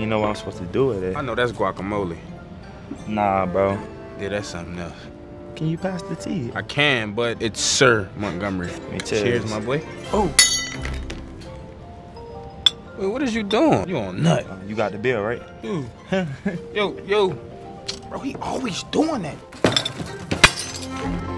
you know what I'm supposed to do with it. I know that's guacamole. Nah, bro. Yeah, that's something else. Can you pass the tea? I can, but it's Sir Montgomery. Cheers, my boy. Oh. Wait, what is you doing? You on nut. You got the bill, right? Yo. Bro, he always doing that.